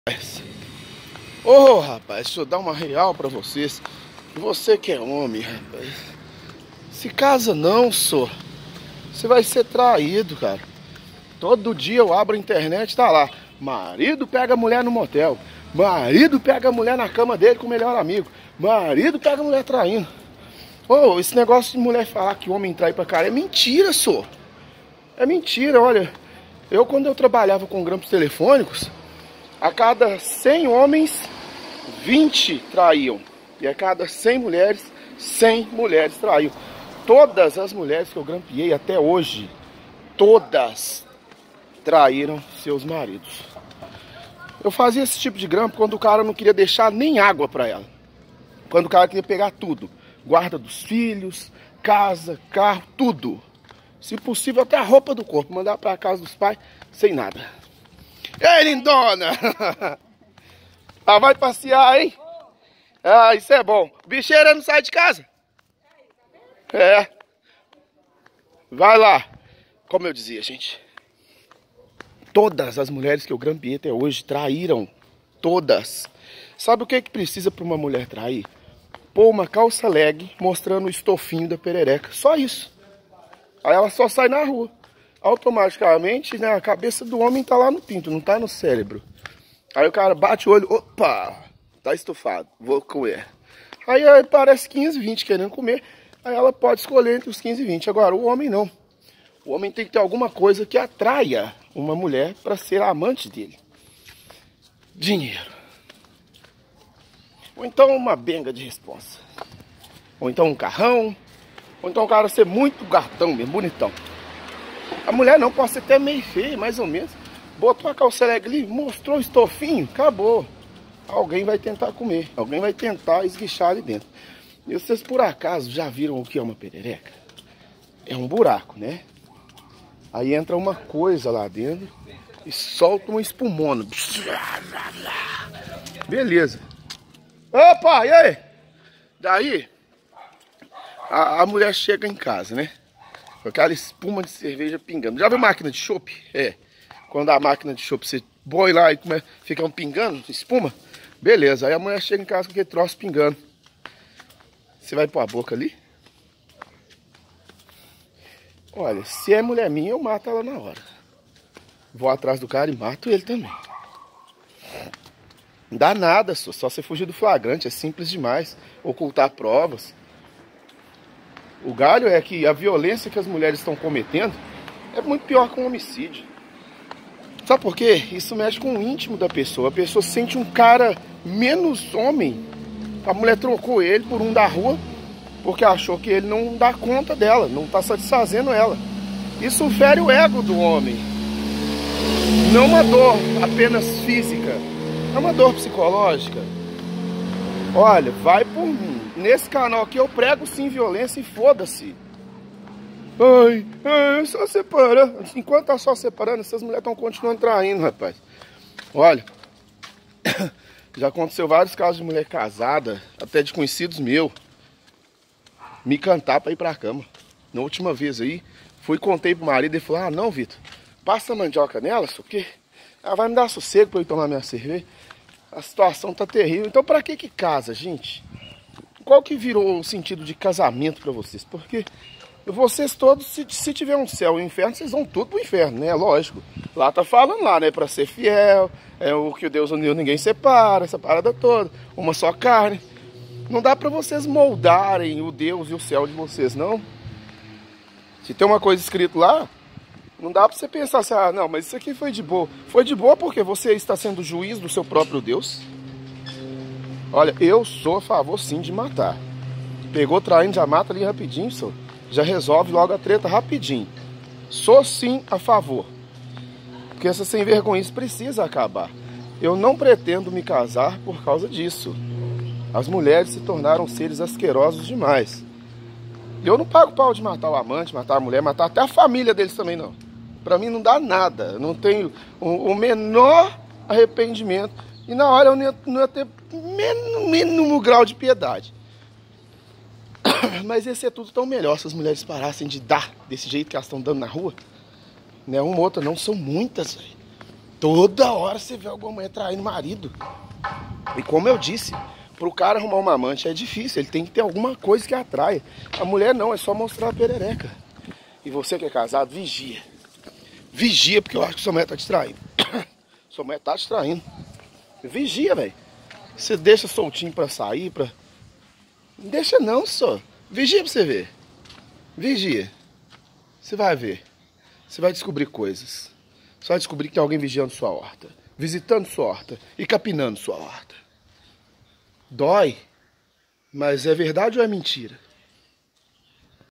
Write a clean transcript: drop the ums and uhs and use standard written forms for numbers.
Ô rapaz, deixa eu dar uma real pra vocês. Você que é homem, rapaz, se casa não, só. Você vai ser traído, cara. Todo dia eu abro a internet, tá lá: marido pega a mulher no motel, marido pega a mulher na cama dele com o melhor amigo, marido pega a mulher traindo. Ô, esse negócio de mulher falar que homem trai pra cara é mentira, só. É mentira, olha. Quando eu trabalhava com grampos telefônicos, a cada 100 homens, 20 traíam. E a cada 100 mulheres, 100 mulheres traíam. Todas as mulheres que eu grampeei até hoje, todas traíram seus maridos. Eu fazia esse tipo de grampo quando o cara não queria deixar nem água para ela. Quando o cara queria pegar tudo. Guarda dos filhos, casa, carro, tudo. Se possível até a roupa do corpo. Mandar para casa dos pais sem nada. Ei, lindona! Ah, vai passear, hein? Ah, isso é bom. Bicheira não sai de casa? É. Vai lá. Como eu dizia, gente, todas as mulheres que eu grampeei até hoje traíram. Todas. Sabe o que precisa para uma mulher trair? Pôr uma calça leg mostrando o estofinho da perereca. Só isso. Aí ela só sai na rua. Automaticamente, né, a cabeça do homem tá lá no pinto, não tá no cérebro. Aí o cara bate o olho, opa, tá estufado, vou comer. Aí parece 15, 20 querendo comer, aí ela pode escolher entre os 15 e 20. Agora, o homem não. O homem tem que ter alguma coisa que atraia uma mulher para ser a amante dele. Dinheiro. Ou então uma benga de responsa. Ou então um carrão. Ou então o cara ser muito gatão mesmo, bonitão. A mulher não, pode ser até meio feia, mais ou menos. Botou a calça leg ali, mostrou o estofinho, acabou. Alguém vai tentar comer, alguém vai tentar esguichar ali dentro. E vocês por acaso já viram o que é uma perereca? É um buraco, né? Aí entra uma coisa lá dentro e solta uma espumona. Beleza. Opa, e aí? Daí, a mulher chega em casa, né? Com aquela espuma de cerveja pingando. Já viu máquina de chopp? É. Quando a máquina de chopp você põe lá e fica pingando, espuma. Beleza. Aí a mulher chega em casa com aquele troço pingando. Você vai pôr a boca ali? Olha, se é mulher minha, eu mato ela na hora. Vou atrás do cara e mato ele também. Não dá nada, só você fugir do flagrante. É simples demais. Ocultar provas. O galho é que a violência que as mulheres estão cometendo é muito pior que um homicídio. Sabe por quê? Isso mexe com o íntimo da pessoa. A pessoa sente um cara menos homem. A mulher trocou ele por um da rua porque achou que ele não dá conta dela, não está satisfazendo ela. Isso fere o ego do homem. Não uma dor apenas física, é uma dor psicológica. Olha, vai por mim. Nesse canal aqui eu prego sim violência e foda-se. Ai, só separa. Enquanto tá só separando, essas mulheres estão continuando traindo, rapaz. Olha, já aconteceu vários casos de mulher casada, até de conhecidos meus, me cantar pra ir pra cama. Na última vez aí, fui e contei pro marido e ele falou: ah, não, Vitor, passa mandioca nela, só que ela vai me dar sossego pra eu ir tomar minha cerveja. A situação tá terrível. Então pra que casa, gente? Qual que virou o sentido de casamento pra vocês? Porque vocês todos, se tiver um céu e um inferno, vocês vão tudo pro inferno, né? Lógico. Lá tá falando lá, né? Pra ser fiel, é o que o Deus uniu, ninguém separa, essa parada toda. Uma só carne. Não dá pra vocês moldarem o Deus e o céu de vocês, não. Se tem uma coisa escrita lá, não dá pra você pensar assim: ah, não, mas isso aqui foi de boa. Foi de boa porque você está sendo juiz do seu próprio Deus. Olha, eu sou a favor sim de matar. Pegou traindo, já mata ali rapidinho, só. Já resolve logo a treta rapidinho. Sou sim a favor. Porque essa sem vergonhice precisa acabar. Eu não pretendo me casar por causa disso. As mulheres se tornaram seres asquerosos demais. Eu não pago pau de matar o amante, matar a mulher, matar até a família deles também, não. Pra mim não dá nada. Eu não tenho o menor arrependimento. E na hora eu não ia ter mínimo grau de piedade. Mas ia ser tudo tão melhor se as mulheres parassem de dar desse jeito que elas estão dando na rua. Não é uma ou outra, não, são muitas, velho. Toda hora você vê alguma mulher traindo o marido. E como eu disse, pro cara arrumar uma amante é difícil, ele tem que ter alguma coisa que atrai. A mulher não, é só mostrar a perereca. E você que é casado, vigia. Vigia, porque eu acho que sua mulher tá te traindo. Sua mulher tá te traindo. Vigia, velho. Você deixa soltinho pra sair, pra... Não deixa não, só. Vigia pra você ver. Vigia. Você vai ver. Você vai descobrir coisas. Você vai descobrir que tem alguém vigiando sua horta. Visitando sua horta. E capinando sua horta. Dói. Mas é verdade ou é mentira?